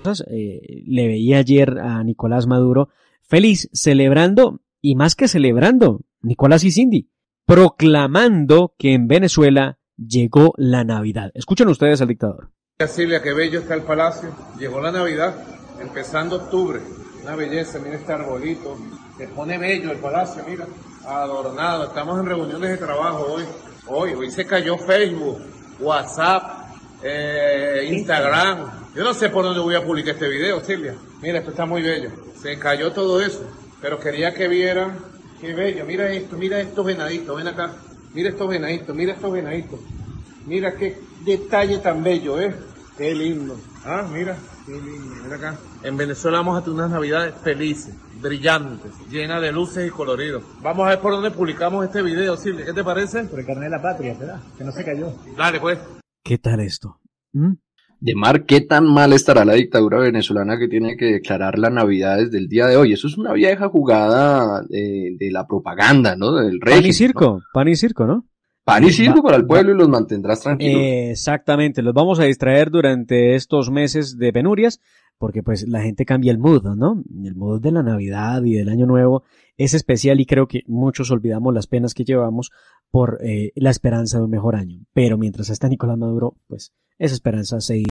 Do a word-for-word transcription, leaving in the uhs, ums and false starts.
Eh, le veía ayer a Nicolás Maduro feliz, celebrando, y más que celebrando, Nicolás y Cindy, proclamando que en Venezuela llegó la Navidad. Escuchen ustedes al dictador. Silvia, qué bello está el palacio. Llegó la Navidad, empezando octubre. Una belleza, mira este arbolito. Se pone bello el palacio, mira, adornado. Estamos en reuniones de trabajo hoy. Hoy, hoy se cayó Facebook, WhatsApp, eh, Instagram. Yo no sé por dónde voy a publicar este video, Silvia. Mira, esto está muy bello. Se cayó todo eso, pero quería que vieran qué bello. Mira esto, mira estos venaditos, ven acá. Mira estos venaditos, mira estos venaditos. Mira qué detalle tan bello, ¿eh? Qué lindo. Ah, mira, qué lindo. Mira acá. En Venezuela vamos a tener unas navidades felices, brillantes, llenas de luces y coloridos. Vamos a ver por dónde publicamos este video, Silvia. ¿Qué te parece? Por el carnet de la patria, ¿verdad? Que no se cayó. Dale, pues. ¿Qué tal esto? ¿Mm? Demar, ¿qué tan mal estará la dictadura venezolana que tiene que declarar la Navidad desde el día de hoy? Eso es una vieja jugada de, de la propaganda, ¿no? Del régimen. Pan y circo, ¿no? pan y circo, ¿no? Pan y circo para el pueblo y los mantendrás tranquilos. Eh, exactamente, los vamos a distraer durante estos meses de penurias, porque pues la gente cambia el mood, ¿no? El mood de la Navidad y del Año Nuevo es especial y creo que muchos olvidamos las penas que llevamos por eh, la esperanza de un mejor año. Pero mientras está Nicolás Maduro, pues esa esperanza se